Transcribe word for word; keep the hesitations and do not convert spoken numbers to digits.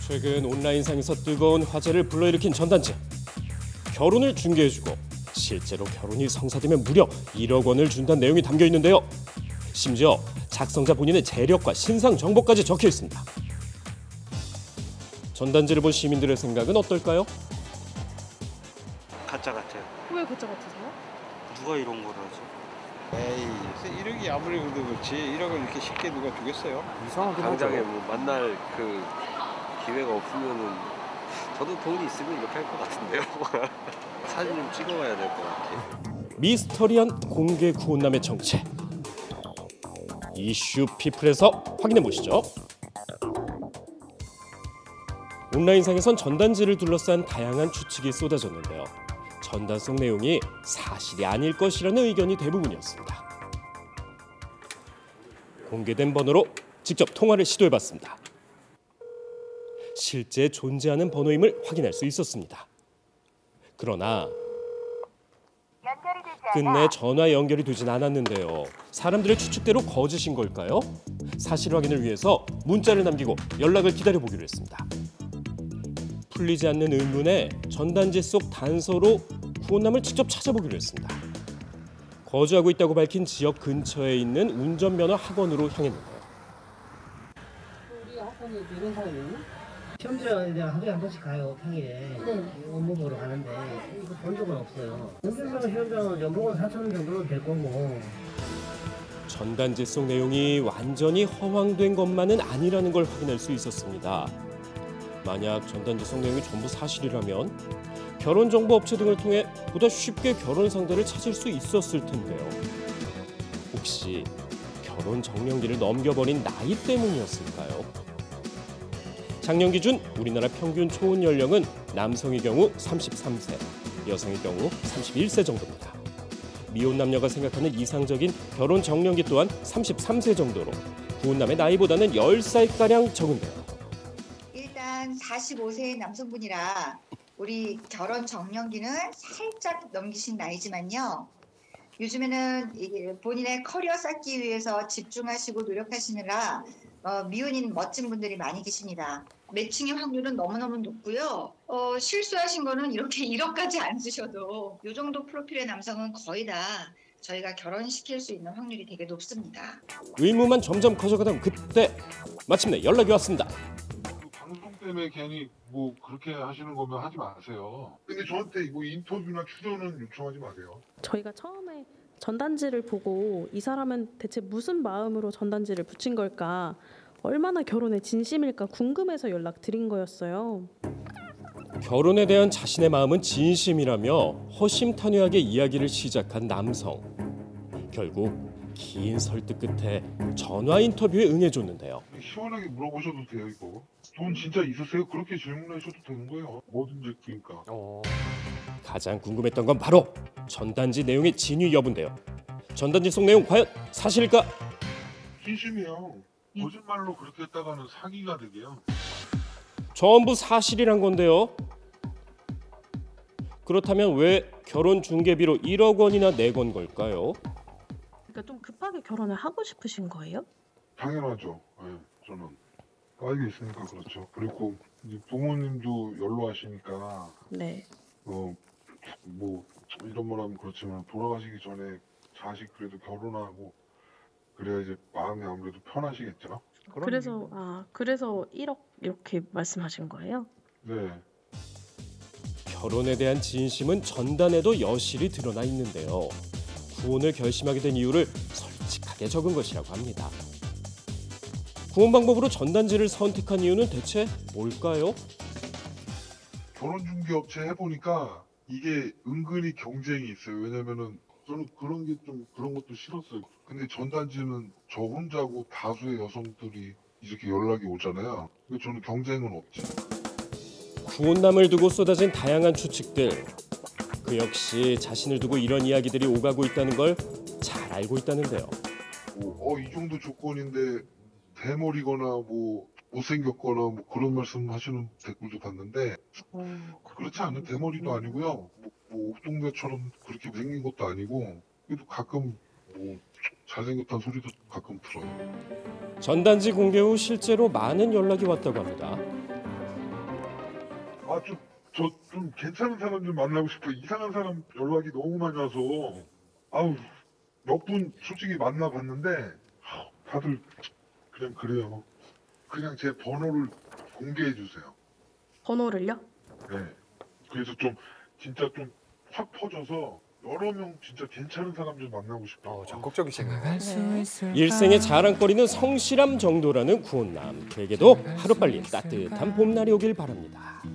최근 온라인상에서 뜨거운 화제를 불러일으킨 전단지. 결혼을 중개해주고 실제로 결혼이 성사되면 무려 일억 원을 준다는 내용이 담겨 있는데요. 심지어 작성자 본인의 재력과 신상 정보까지 적혀 있습니다. 전단지를 본 시민들의 생각은 어떨까요? 가짜 같아요. 왜 가짜 같으세요? 누가 이런 걸 하지? 에이, 일억이 아무리 그래도 그렇지 일억을 이렇게 쉽게 누가 주겠어요? 이상하긴 당장에 뭐 만날 그 기회가 없으면은 저도 돈이 있으면 이렇게 할 것 같은데요. 사진 좀 찍어가야 될 것 같아요. 미스터리한 공개 구혼남의 정체. 이슈 피플에서 확인해 보시죠. 온라인상에선 전단지를 둘러싼 다양한 추측이 쏟아졌는데요. 전단 속 내용이 사실이 아닐 것이라는 의견이 대부분이었습니다. 공개된 번호로 직접 통화를 시도해봤습니다. 실제 존재하는 번호임을 확인할 수 있었습니다. 그러나 끝내 전화 연결이 되진 않았는데요. 사람들의 추측대로 거짓인 걸까요? 사실 확인을 위해서 문자를 남기고 연락을 기다려보기로 했습니다. 풀리지 않는 의문에 전단지 속 단서로 구혼남을 직접 찾아보기로 했습니다. 거주하고 있다고 밝힌 지역 근처에 있는 운전면허 학원으로 향했는데요. 우리 학원이 이런 사람이요? 시험지에 하루에 한 번씩 가요, 평일에. 네. 업무 보러 가는데 이거 본 적은 없어요. 운전면허 시험장은 연봉은 사천 원 정도는 될 거고. 전단지 속 내용이 완전히 허황된 것만은 아니라는 걸 확인할 수 있었습니다. 만약 전단지 속 내용이 전부 사실이라면 결혼정보업체 등을 통해 보다 쉽게 결혼 상대를 찾을 수 있었을 텐데요. 혹시 결혼 정년기를 넘겨버린 나이 때문이었을까요? 작년 기준 우리나라 평균 초혼 연령은 남성의 경우 삼십삼 세, 여성의 경우 삼십일 세 정도입니다. 미혼 남녀가 생각하는 이상적인 결혼 정년기 또한 삼십삼 세 정도로 구혼남의 나이보다는 열 살가량 적은데요. 일단 사십오 세의 남성분이라 우리 결혼 정년기는 살짝 넘기신 나이지만요. 요즘에는 본인의 커리어 쌓기 위해서 집중하시고 노력하시느라 어, 미혼인 멋진 분들이 많이 계십니다. 매칭의 확률은 너무너무 높고요. 어, 실수하신 거는 이렇게 일억까지 안 쓰셔도 이 정도 프로필의 남성은 거의 다 저희가 결혼시킬 수 있는 확률이 되게 높습니다. 의무만 점점 커져가던 그때 마침내 연락이 왔습니다. 방송 때문에 괜히 뭐 그렇게 하시는 거면 하지 마세요. 근데 저한테 뭐 인터뷰나 출연은 요청하지 마세요. 저희가 처음에 전단지를 보고 이 사람은 대체 무슨 마음으로 전단지를 붙인 걸까, 얼마나 결혼에 진심일까 궁금해서 연락드린 거였어요. 결혼에 대한 자신의 마음은 진심이라며 허심탄회하게 이야기를 시작한 남성. 결국 긴 설득 끝에 전화 인터뷰에 응해줬는데요. 시원하게 물어보셔도 돼요. 이거 돈 진짜 있으세요? 그렇게 질문하셔도 되는 거예요. 뭐든지. 그러니까 어. 가장 궁금했던 건 바로 전단지 내용의 진위 여부인데요. 전단지 속 내용 과연 사실일까? 진심이요. 거짓말로 그렇게 했다가는 사기가 되게요. 전부 사실이란 건데요. 그렇다면 왜 결혼 중개비로 일억 원이나 내건 걸까요? 그러니까 좀 급하게 결혼을 하고 싶으신 거예요? 당연하죠. 네, 저는 딸이 있으니까 그렇죠. 그리고 이제 부모님도 연로하시니까 네. 어 뭐 이런 말하면 그렇지만 돌아가시기 전에 자식 그래도 결혼하고 그래야 이제 마음이 아무래도 편하시겠죠. 그래서 아 그래서 일억 이렇게 말씀하신 거예요? 네. 결혼에 대한 진심은 전단에도 여실히 드러나 있는데요. 구혼을 결심하게 된 이유를 솔직하게 적은 것이라고 합니다. 구혼 방법으로 전단지를 선택한 이유는 대체 뭘까요? 결혼중개업체 해보니까 이게 은근히 경쟁이 있어요. 왜냐면은 저는 그런 게 좀 그런 것도 싫었어요. 근데 전단지는 저 혼자고 다수의 여성들이 이렇게 연락이 오잖아요. 근데 저는 경쟁은 없지. 구혼남을 두고 쏟아진 다양한 추측들. 그 역시 자신을 두고 이런 이야기들이 오가고 있다는 걸 잘 알고 있다는데요. 뭐, 어, 이 정도 조건인데 대머리거나 뭐 못생겼거나 뭐 그런 말씀 하시는 댓글도 봤는데 어, 그렇지 않은 대머리도 아니고요. 뭐, 뭐 옥동자처럼 그렇게 생긴 것도 아니고 그래도 가끔 뭐 잘생겼다는 소리도 가끔 들어요. 전단지 공개 후 실제로 많은 연락이 왔다고 합니다. 아, 좀, 저 좀 괜찮은 사람 좀 만나고 싶어. 이상한 사람 연락이 너무 많이 와서. 아우, 몇 분 솔직히 만나봤는데, 아우, 다들 그냥 그래요. 그냥 제 번호를 공개해 주세요. 번호를요? 네. 그래서 좀, 진짜 좀 확 퍼져서 여러 명 진짜 괜찮은 사람 좀 만나고 싶어요. 어, 적극적이시네. 일생의 자랑거리는 성실함 정도라는 구혼남. 그에게도 하루빨리 따뜻한 봄날이 오길 바랍니다.